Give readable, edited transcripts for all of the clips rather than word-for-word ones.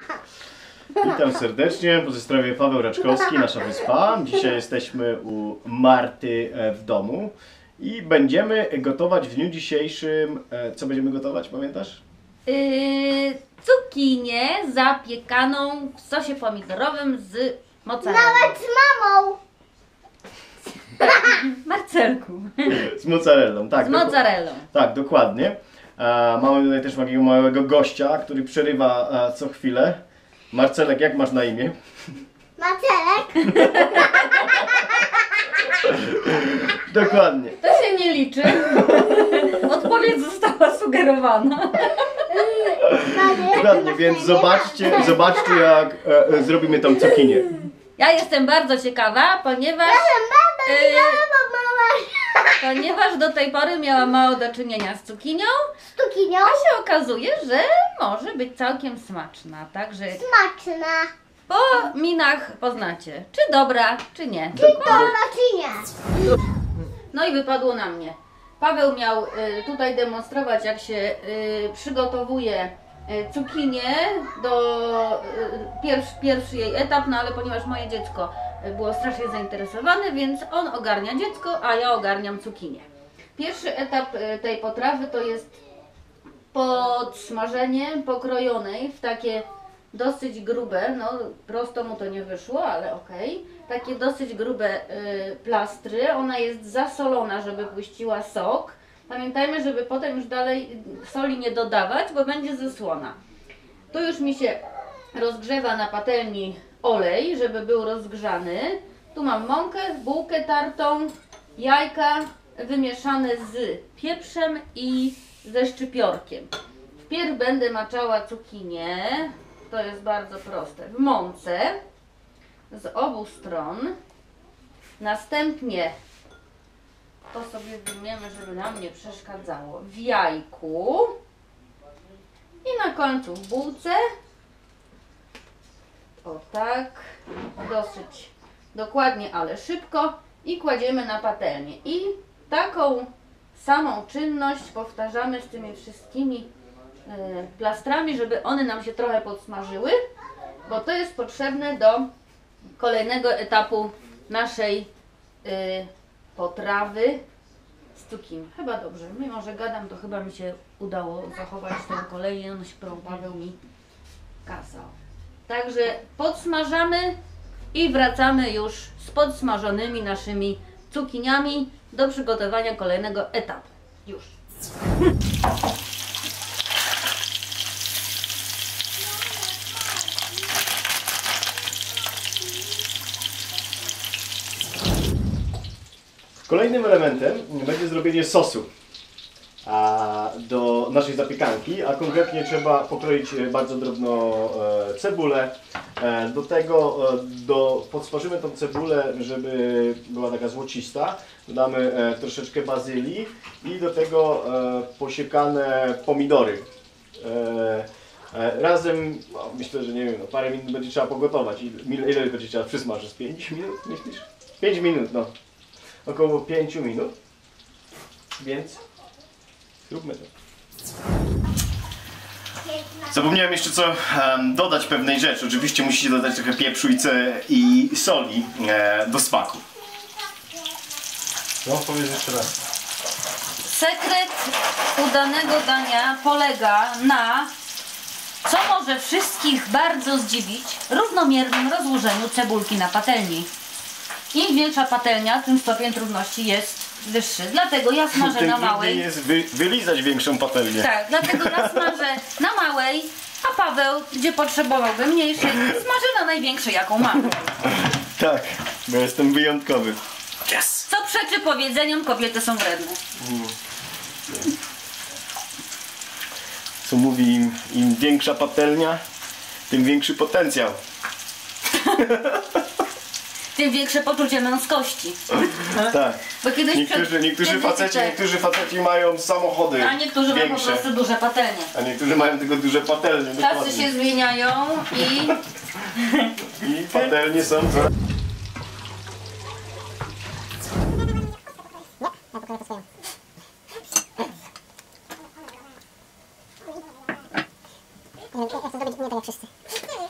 Witam serdecznie, po stronie Paweł Raczkowski, Nasza Wyspa. Dzisiaj jesteśmy u Marty w domu i będziemy gotować w dniu dzisiejszym. Co będziemy gotować, pamiętasz? Cukinię zapiekaną w sosie pomidorowym z mozzarellą. Nawet z mamą! Marcelku. Z mozzarellą, tak. Z mozzarellą. Tak, dokładnie. Mamy tutaj też takiego małego gościa, który przerywa co chwilę. Marcelek, jak masz na imię? Marcelek? Dokładnie. To się nie liczy. Odpowiedź została sugerowana. Dokładnie, więc zobaczcie jak zrobimy tą cukinię. Ja jestem bardzo ciekawa, ponieważ do tej pory miałam mało do czynienia z cukinią, Cukinią? a się okazuje, że może być całkiem smaczna. Także Smaczna. po minach poznacie, czy dobra, czy nie. Dobra czy nie? No i wypadło na mnie. Paweł miał tutaj demonstrować, jak się przygotowuje cukinię do pierwszy jej etap, no ale ponieważ moje dziecko było strasznie zainteresowane, więc on ogarnia dziecko, a ja ogarniam cukinię. Pierwszy etap tej potrawy to jest podsmażenie pokrojonej w takie dosyć grube, no prosto mu to nie wyszło, ale okej. Takie dosyć grube plastry. Ona jest zasolona, żeby puściła sok. Pamiętajmy, żeby potem już dalej soli nie dodawać, bo będzie zasłona. Tu już mi się rozgrzewa na patelni olej, żeby był rozgrzany. Tu mam mąkę, bułkę tartą, jajka wymieszane z pieprzem i ze szczypiorkiem. Wpierw będę maczała cukinię, to jest bardzo proste, w mące z obu stron. Następnie, to sobie wyjmiemy, żeby nam nie przeszkadzało, w jajku i na końcu w bułce. O tak, dosyć dokładnie, ale szybko i kładziemy na patelnię. I taką samą czynność powtarzamy z tymi wszystkimi plastrami, żeby one nam się trochę podsmażyły, bo to jest potrzebne do kolejnego etapu naszej potrawy z cukinią. Chyba dobrze, mimo że gadam, to chyba mi się udało zachować tę kolejność, którą Paweł mi kazał. Także podsmażamy i wracamy już z podsmażonymi naszymi cukiniami do przygotowania kolejnego etapu. Już. Kolejnym elementem będzie zrobienie sosu do naszej zapiekanki, a konkretnie trzeba pokroić bardzo drobno cebulę. Do tego podsmażymy tą cebulę, żeby była taka złocista. Dodamy troszeczkę bazylii i do tego posiekane pomidory. Razem, no, myślę, że nie wiem, no, parę minut będzie trzeba pogotować. Ile będzie trzeba przysmażyć? 5 minut, myślisz? 5 minut, no. Około 5 minut. Więc zróbmy to. Zapomniałem jeszcze dodać pewnej rzeczy. Oczywiście musicie dodać trochę pieprzu i soli do smaku. No, powiedz jeszcze raz. Sekret udanego dania polega na, co może wszystkich bardzo zdziwić, równomiernym rozłożeniu cebulki na patelni. Im większa patelnia, tym stopień trudności jest wyższy. Dlatego ja smażę na małej. Jest wylizać większą patelnię. Tak, dlatego ja smażę na małej, a Paweł, gdzie potrzebowałby mniejszej, smaży na największej, jaką mam. Tak, bo jestem wyjątkowy. Yes! Co przeczy powiedzeniom, kobiety są wredne. Co mówi im większa patelnia, tym większy potencjał. Tym większe poczucie męskości. Tak. Bo kiedyś niektórzy faceci mają samochody. A niektórzy mają po prostu duże patelnie. A niektórzy mają tylko duże patelnie. Czasy się zmieniają i patelnie są coraz... Ja chcę zrobić nie tak jak wszyscy.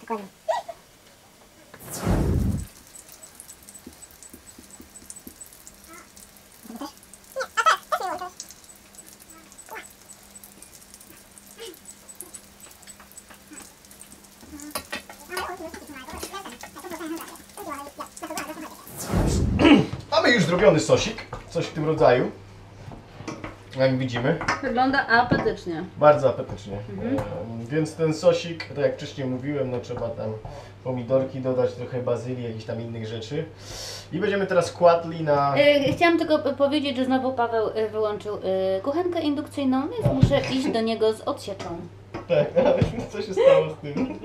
Mamy już zrobiony sosik, coś w tym rodzaju. Jak widzimy, Wygląda apetycznie. bardzo apetycznie. Więc ten sosik, tak jak wcześniej mówiłem, no trzeba tam pomidorki dodać, trochę bazylii, jakichś tam innych rzeczy. I będziemy teraz kładli na... Chciałam tylko powiedzieć, że znowu Paweł wyłączył kuchenkę indukcyjną, więc muszę iść do niego z odsieczą. Tak, co się stało z tym?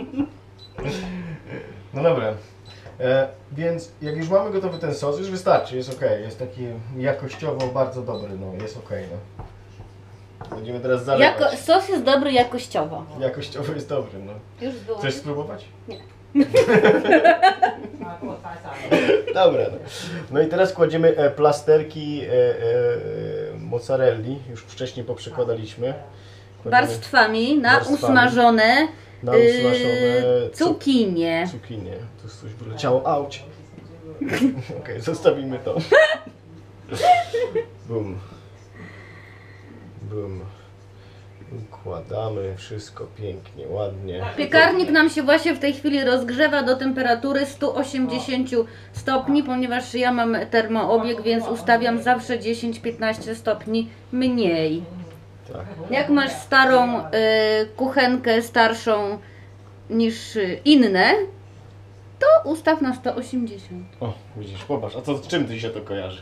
No dobra. Więc jak już mamy gotowy ten sos, już wystarczy, jest ok, jest taki jakościowo bardzo dobry, no jest ok. No. Będziemy teraz zalewać. Sos jest dobry jakościowo. Jakościowo jest dobry, no. Już było. Chcesz spróbować? Nie. Dobra. No i teraz kładziemy plasterki mozzarelli, już wcześniej poprzekładaliśmy. Kładziemy Warstwami na warstwami. usmażone Na usmażone cukinie. Cukinie. Tu coś wyleciało, auć. Okej, zostawimy to. Bum. Bum. Układamy wszystko pięknie, ładnie. Piekarnik nam się właśnie w tej chwili rozgrzewa do temperatury 180 stopni, ponieważ ja mam termoobieg, więc ustawiam zawsze 10-15 stopni mniej. Tak. Jak masz starą kuchenkę, starszą niż inne, to ustaw na 180. O, widzisz, popatrz, a co, z czym ty się to kojarzy?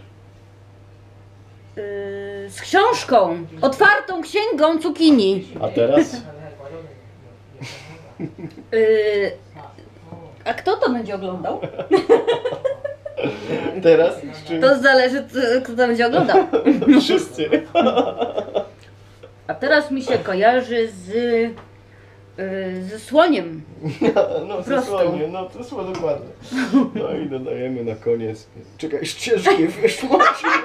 Z książką, otwartą księgą cukinii. A teraz? A kto to będzie oglądał? Teraz? Z czym? To zależy, kto to będzie oglądał. Wszyscy. A teraz mi się kojarzy ze słoniem. No, Prosto. zasłonię, no to słowo dokładnie. No i dodajemy na koniec. Czekaj, ścieżki wyszło.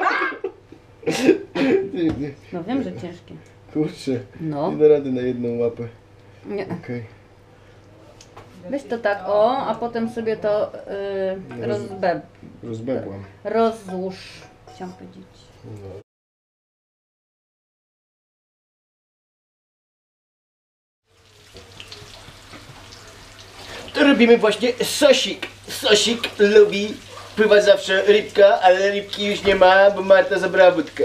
No wiem, że ciężkie. Kurczę, No. nie da rady na jedną łapę. Nie. Okej. Weź to tak, o, a potem sobie to Rozbegłam. rozłóż. Chciałam powiedzieć. No. To robimy właśnie sosik. Sosik lubi pływać zawsze rybka, ale rybki już nie ma, bo Marta zabrała wódkę.